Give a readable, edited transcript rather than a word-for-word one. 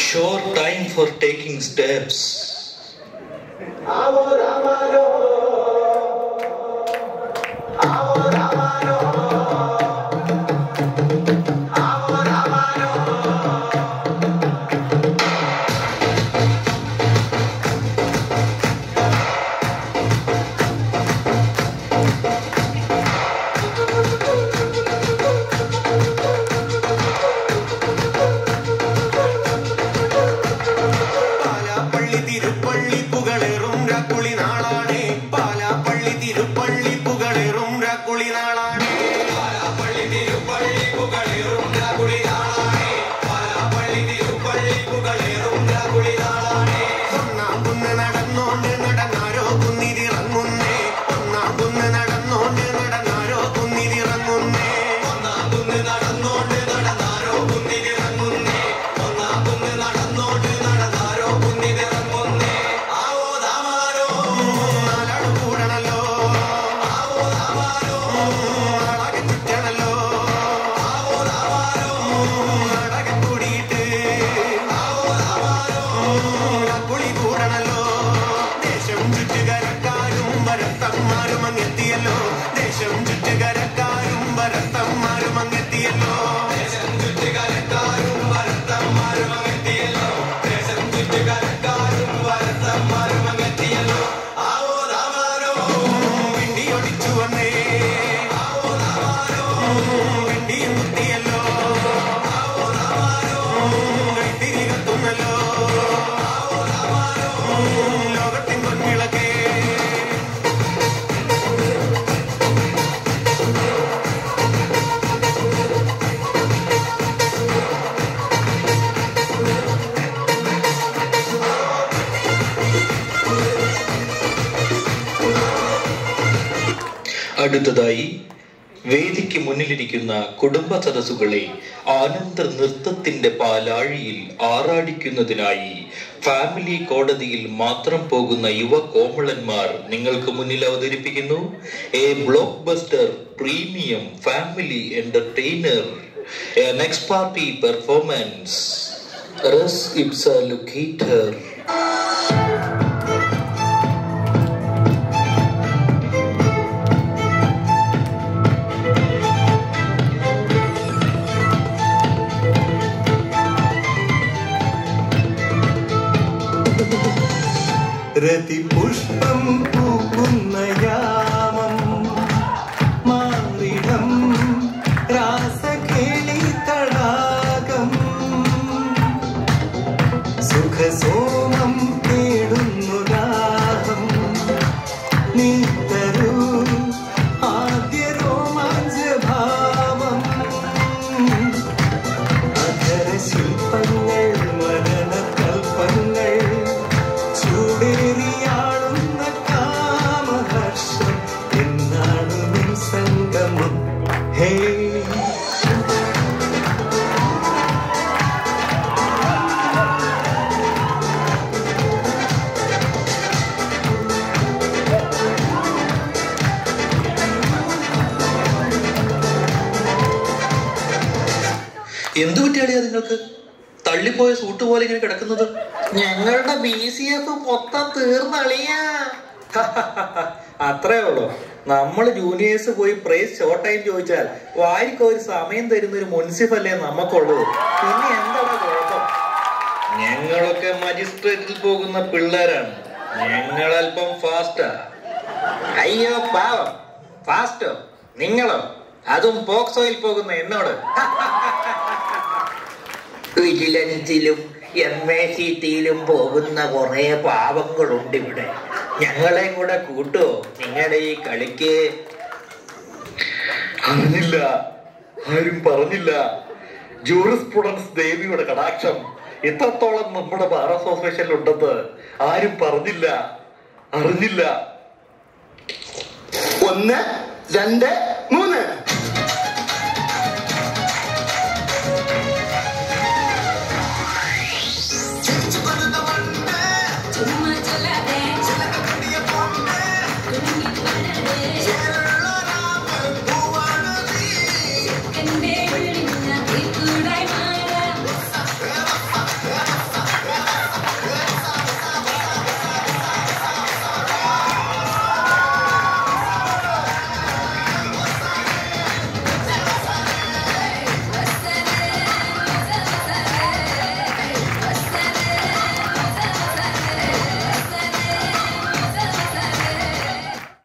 sure time for taking steps. അടുത്തതായി വേദിക്ക് മുന്നിലിരിക്കുന്ന കുടുംബ സദസ്സുകളെ ആനന്ദ നൃത്തത്തിന്റെ പാലാഴിയിൽ ആറാടിക്കുന്നതിനായി ഫാമിലി കോടതിയിൽ മാത്രം പോകുന്ന യുവ കോമളന്മാർ നിങ്ങൾക്ക് മുന്നിൽ അവതരിപ്പിക്കുന്നു a blockbuster premium family entertainer, a next party performance, റസ് ഇപ്സ ലുക്കേറ്റർ. രതിപുഷ്പം പൂക്കുന്ന യാമം മാറിടം രാസകേളി തടാകം സുഖസോമം തേടുന്നു രാഗം നീ തരൂ ആദ്യ രോമാഞ്ചഭാവം അധര ശില്പങ്ങൾ മരണ കൽപ്പങ്ങൾ ചൂടേറിയാളുന്ന കാമഹർഷം എന്നാണ് നിൻ സംഗമം. ഹേ എന്തു പറ്റിയാളിയാ നിങ്ങൾക്ക്? തള്ളിപ്പോയ സൂട്ട് പോലെ ഇങ്ങനെ കിടക്കുന്നത്? ഞങ്ങളുടെ BCF മൊത്തം തീർന്നളിയാ. അത്രേ ഉള്ളൂ. നമ്മള് ജൂനിയേഴ്സ് പോയി പ്രൈസ് ഷോർട്ട് ടൈം ചോദിച്ചാൽ വാരിക്ക് ഒരു സമയം തരുന്ന ഒരു മുനിസിപ്പല്ലേ നമുക്കുള്ളത്. പിന്നെ എന്താണ് കുഴപ്പം? ഞങ്ങളൊക്കെ മജിസ്ട്രേറ്റിൽ പോകുന്ന പിള്ളേരാണ്. ഞങ്ങളൽപ്പം ഫാസ്റ്റാ. അയ്യോ പാവം, ഫാസ്റ്റോ നിങ്ങളോ? അതും പോക്സോയിൽ പോകുന്ന എന്നോട്. വിജിലൻസിലും MACTയിലും പോകുന്ന കുറെ പാവങ്ങളുണ്ട് ഇവിടെ. ഞങ്ങളെ കൂടെ കൂട്ടോ നിങ്ങളുടെ ഈ കളിക്ക്? അറിഞ്ഞില്ല, ആരും പറഞ്ഞില്ല. ജൂറിസ്പ്രുഡൻസ് ദേവിയുടെ കടാക്ഷം എത്രത്തോളം നമ്മുടെ ബാർ അസോസിയേഷനിൽ ഉണ്ടെന്ന് ആരും പറഞ്ഞില്ല, അറിഞ്ഞില്ല. 1 2 3